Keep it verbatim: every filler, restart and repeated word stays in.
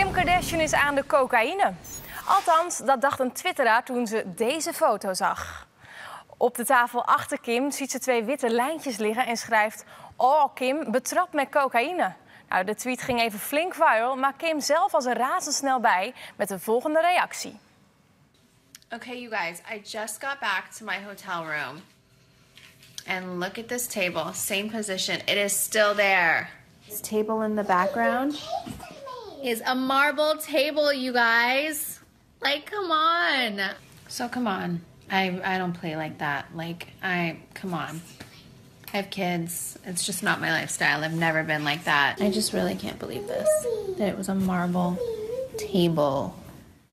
Kim Kardashian is aan de cocaïne. Althans, dat dacht een twitteraar toen ze deze foto zag. Op de tafel achter Kim ziet ze twee witte lijntjes liggen en schrijft: "Oh, Kim, betrapt met cocaïne." Nou, de tweet ging even flink viral, maar Kim zelf was er razendsnel bij met de volgende reactie. Okay, you guys, I just got back to my hotel room. And look at this table, same position. It is still there. This table in the background is a marble table, you guys. Like, come on. So come on. I, I don't play like that. Like, I, come on. I have kids. It's just not my lifestyle. I've never been like that. I just really can't believe this. That it was a marble table